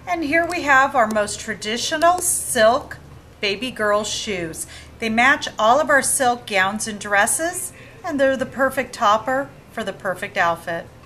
And here we have our most traditional silk baby girl shoes. They match all of our silk gowns and dresses, and they're the perfect topper for the perfect outfit.